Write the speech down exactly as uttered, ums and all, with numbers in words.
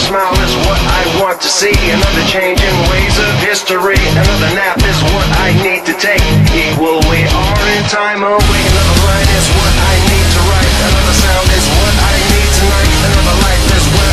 smile is what I want to see. Another change in ways of history. Another nap is what I need to take. Equal we are in time away. Another line is what I need to write. Another sound is what I need tonight. Another life is what